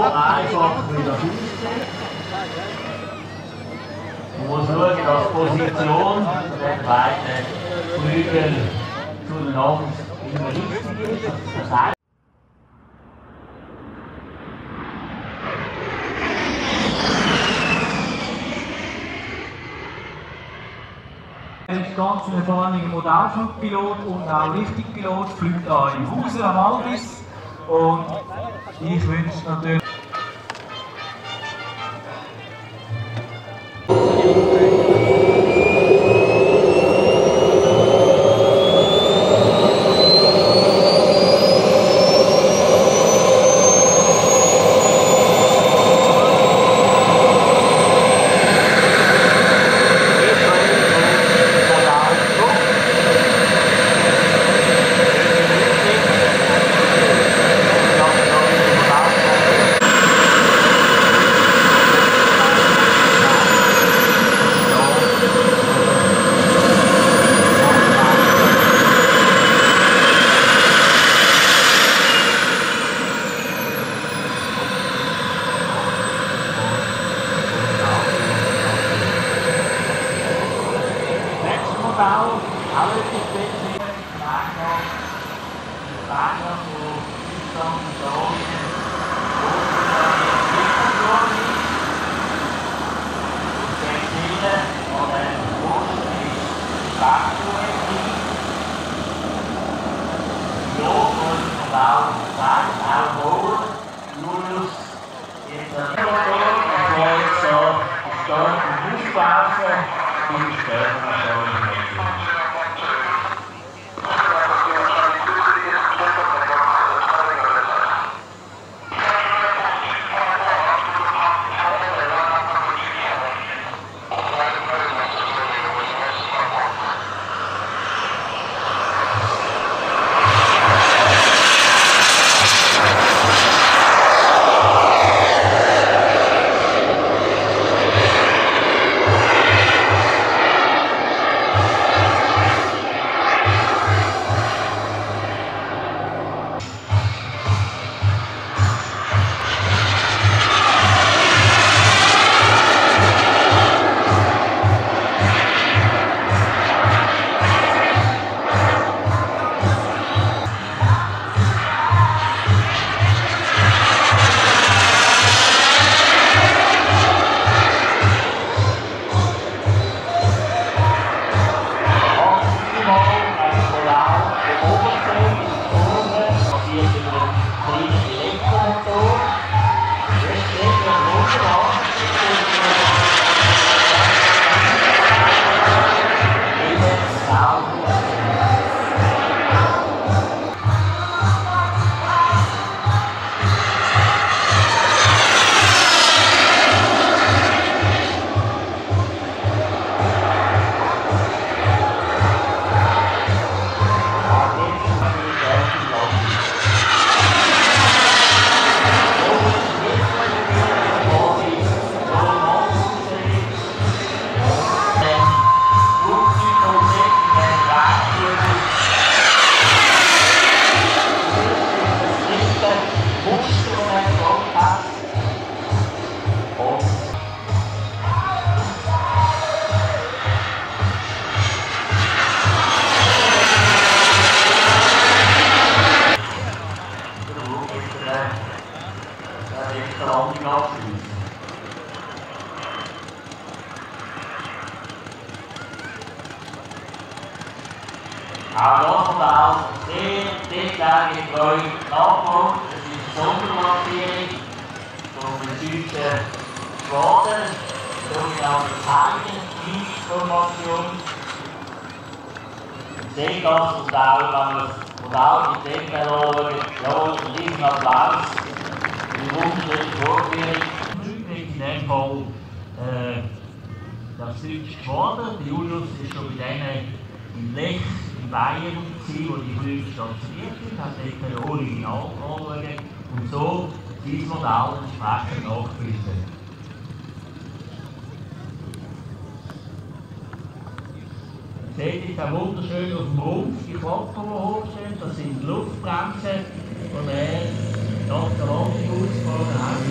einfach wieder raussetzt. Man muss schauen, dass die Position der beiden Flügel zueinander immer richtig ist. Das heißt, Er ist ganz ein erfahrener Modellflugpilot und auch Lichtpilot, fliegt hier in Hausen am Albis. Und ich wünsche natürlich. Auch das Modell sehr deckgetreu nachgebaut. Es ist eine Sondermarkierung vom deutschen Schwaden, sogenannte Zeicheninformation. Ich sehe das Modell, wenn man das Modell mit dem anschaut, ja, ein riesen Applaus für die wunderschöne Vorführung. In dem Fall das deutsche Schwaden. Der Julius ist schon bei denen in Lech in Bayern, wo die Flüge stationiert sind, hat dort ein Original anschauen und so dieses Modell entsprechend nachbilden. Ihr seht jetzt auch wunderschön auf dem Rumpf die Klappen, die hochstehen, das sind die Luftbremsen, die er nach der Landung ausgefahren hat.